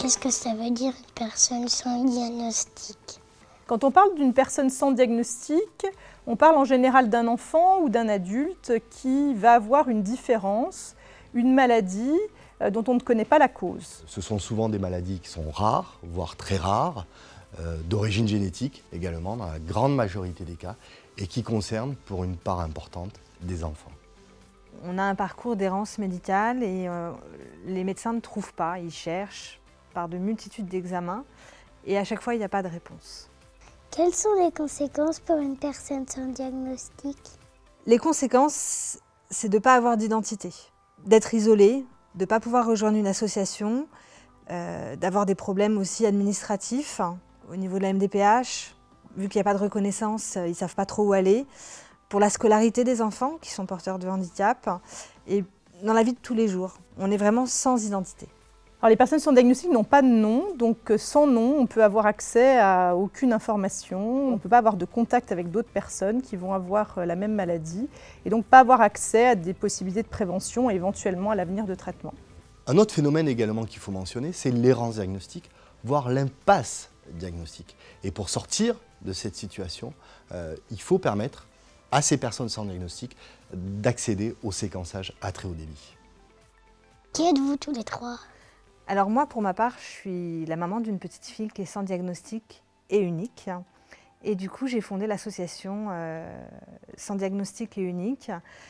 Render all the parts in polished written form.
Qu'est-ce que ça veut dire une personne sans diagnostic? Quand on parle d'une personne sans diagnostic, on parle en général d'un enfant ou d'un adulte qui va avoir une différence, une maladie dont on ne connaît pas la cause. Ce sont souvent des maladies qui sont rares, voire très rares, d'origine génétique également, dans la grande majorité des cas, et qui concernent pour une part importante des enfants. On a un parcours d'errance médicale et les médecins ne trouvent pas, ils cherchent par de multitudes d'examens et à chaque fois il n'y a pas de réponse. Quelles sont les conséquences pour une personne sans diagnostic? Les conséquences, c'est de ne pas avoir d'identité, d'être isolé, de ne pas pouvoir rejoindre une association, d'avoir des problèmes aussi administratifs au niveau de la MDPH. Vu qu'il n'y a pas de reconnaissance, ils ne savent pas trop où aller. Pour la scolarité des enfants qui sont porteurs de handicap et dans la vie de tous les jours. On est vraiment sans identité. Alors, les personnes sans diagnostic n'ont pas de nom, donc sans nom, on peut avoir accès à aucune information, on ne peut pas avoir de contact avec d'autres personnes qui vont avoir la même maladie et donc pas avoir accès à des possibilités de prévention et éventuellement à l'avenir de traitement. Un autre phénomène également qu'il faut mentionner, c'est l'errance diagnostique, voire l'impasse diagnostique. Et pour sortir de cette situation, il faut permettre à ces personnes sans diagnostic d'accéder au séquençage à très haut débit. Qui êtes-vous tous les trois? Alors moi, pour ma part, je suis la maman d'une petite fille qui est sans diagnostic et unique. Et du coup, j'ai fondé l'association Sans diagnostic et unique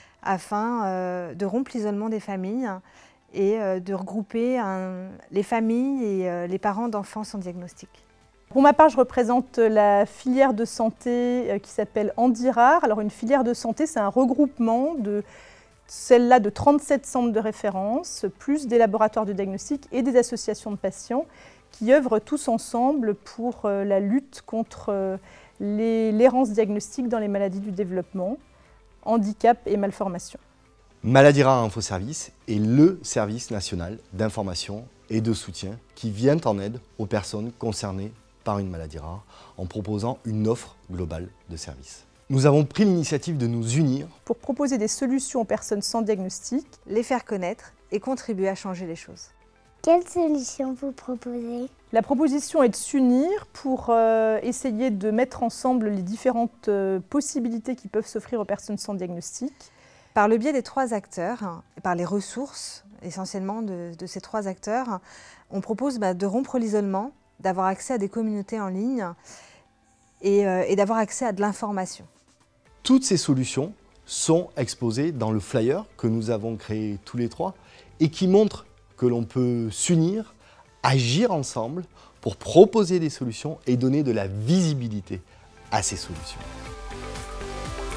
afin de rompre l'isolement des familles et de regrouper les familles et les parents d'enfants sans diagnostic. Pour ma part, je représente la filière de santé qui s'appelle Handirard. Alors une filière de santé, c'est un regroupement de celle-là de 37 centres de référence, plus des laboratoires de diagnostic et des associations de patients qui œuvrent tous ensemble pour la lutte contre l'errance diagnostique dans les maladies du développement, handicap et malformation. Maladies-Rares Info Service est le service national d'information et de soutien qui vient en aide aux personnes concernées par une maladie rare en proposant une offre globale de services. Nous avons pris l'initiative de nous unir pour proposer des solutions aux personnes sans diagnostic, les faire connaître et contribuer à changer les choses. Quelles solutions vous proposez? La proposition est de s'unir pour essayer de mettre ensemble les différentes possibilités qui peuvent s'offrir aux personnes sans diagnostic. Par le biais des trois acteurs, et par les ressources essentiellement de ces trois acteurs, on propose de rompre l'isolement, d'avoir accès à des communautés en ligne et d'avoir accès à de l'information. Toutes ces solutions sont exposées dans le flyer que nous avons créé tous les trois et qui montre que l'on peut s'unir, agir ensemble pour proposer des solutions et donner de la visibilité à ces solutions.